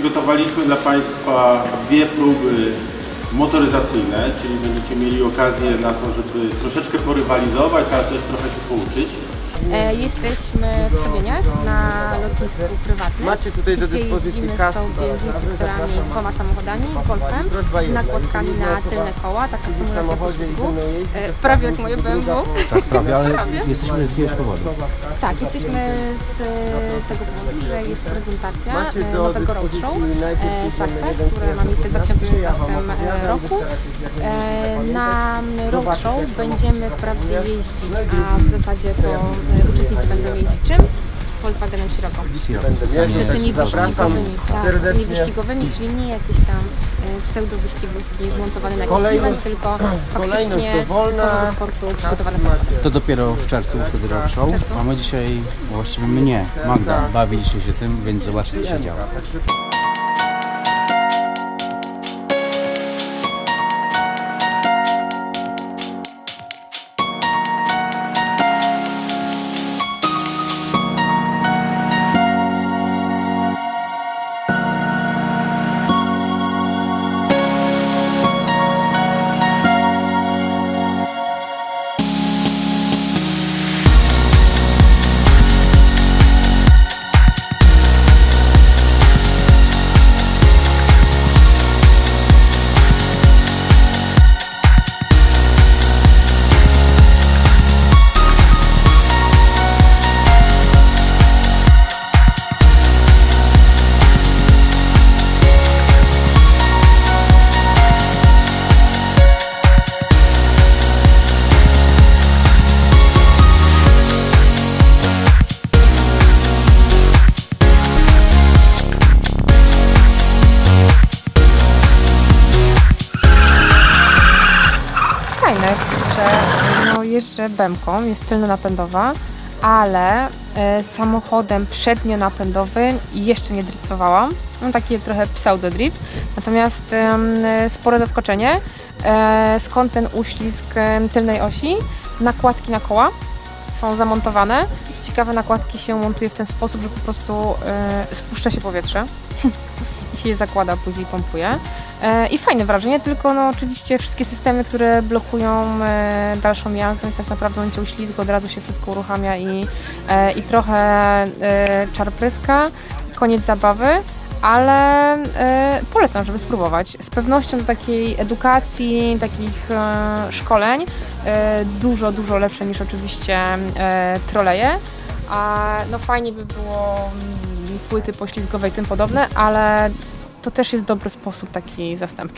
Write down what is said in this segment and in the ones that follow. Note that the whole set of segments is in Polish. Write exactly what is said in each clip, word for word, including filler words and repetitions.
przygotowaliśmy dla Państwa dwie próby motoryzacyjne, czyli będziecie mieli okazję na to, żeby troszeczkę porywalizować, ale też trochę się pouczyć. Jesteśmy w Sobieniach na lotnisku prywatnym, Macie tutaj do gdzie dyspozycji jeździmy kask, sobie z instruktorami dwoma samochodami, golfem, z nakładkami na tylne koła, taka symulacja poślizgu, e, prawie jak moje B M W. Tak, prawie, ale prawie. jesteśmy z jakiegoś powodu. Tak, jesteśmy z tego powodu, że jest prezentacja e, nowego roadshow e, Saxa, które ma miejsce w dwa tysiące szesnastym roku. E, na roadshow będziemy wprawdzie jeździć, a w zasadzie to uczestnicy będą jeździć czym? Volkswagenem Scirocco. Tymi wyścigowymi, tak, tymi wyścigowymi, czyli nie jakieś tam pseudo-wyścigówki zmontowane na jakiś event, tylko faktycznie typowo do sportu przygotowane samochody. To dopiero w czerwcu wtedy roadshow, a my dzisiaj, właściwie my nie, Magda bawiliśmy się tym, więc zobaczcie co się działo. No, jeżdżę bemką, jest tylno-napędowa, ale e, samochodem przednio-napędowym jeszcze nie driftowałam. Mam taki trochę pseudo-drift, natomiast e, spore zaskoczenie, e, skąd ten uślizg e, tylnej osi. Nakładki na koła są zamontowane. Co ciekawe, nakładki się montuje w ten sposób, że po prostu e, spuszcza się powietrze i się je zakłada, później pompuje. E, I fajne wrażenie, tylko no oczywiście wszystkie systemy, które blokują e, dalszą jazdę, więc tak naprawdę w momencie uślizgu od razu się wszystko uruchamia i, e, i trochę e, czar pryska, koniec zabawy, ale e, polecam, żeby spróbować. Z pewnością do takiej edukacji, takich e, szkoleń e, dużo, dużo lepsze niż oczywiście e, troleje. A no fajnie by było m, płyty poślizgowe i tym podobne, ale to też jest dobry sposób taki zastępczy.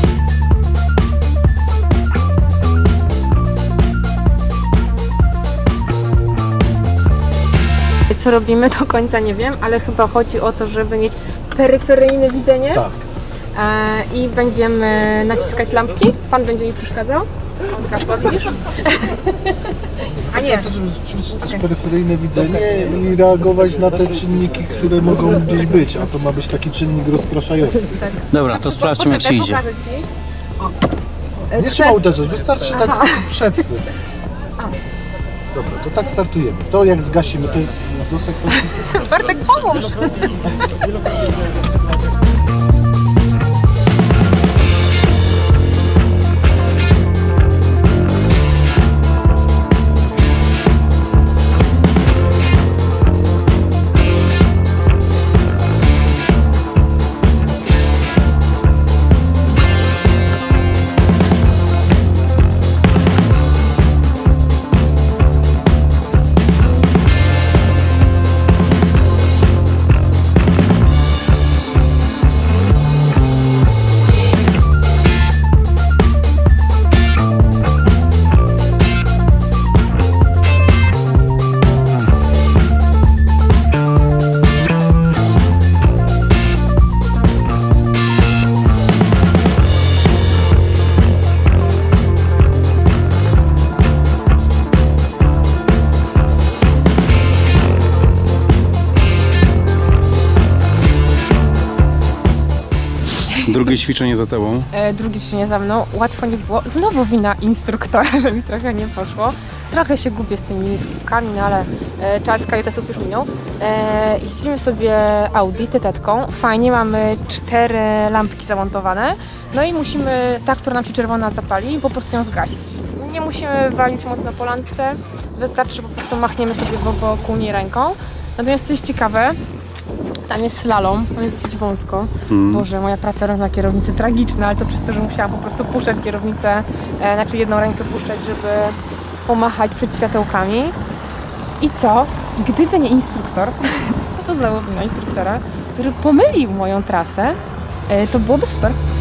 Co robimy do końca nie wiem, ale chyba chodzi o to, żeby mieć peryferyjne widzenie. Tak. E, I będziemy naciskać lampki. Pan będzie mi przeszkadzał. O, zgasła, widzisz? A nie. To, żeby ćwiczyć też peryferyjne widzenie i reagować na te czynniki, które mogą gdzieś być, a to ma być taki czynnik rozpraszający. Tak. Dobra, to sprawdźmy jak się idzie. Pokażę ci. O. Nie trzeba uderzać, wystarczy tak przed tym. Dobra, to tak startujemy. To jak zgasimy, to jest do sekwencji. Bartek, pomóż! Drugie ćwiczenie za tobą. E, drugie ćwiczenie za mną. Łatwo nie było. Znowu wina instruktora, że mi trochę nie poszło. Trochę się gubię z tymi skipkami, no ale e, czas kajutesów już minął. E, jeździmy sobie Audi tetetką. Fajnie, mamy cztery lampki zamontowane. No i musimy, ta, która nam się czerwona zapali, po prostu ją zgasić. Nie musimy walić mocno po lampce. Wystarczy, że po prostu machniemy sobie wokół niej ręką. Natomiast coś ciekawe, tam jest slalom, tam jest dosyć wąsko. Mm. Boże, moja praca rąk na kierownicy tragiczna, ale to przez to, że musiałam po prostu puszczać kierownicę, e, znaczy jedną rękę puszczać, żeby pomachać przed światełkami. I co? Gdyby nie instruktor, no to znowu wina instruktora, który pomylił moją trasę, e, to byłoby super.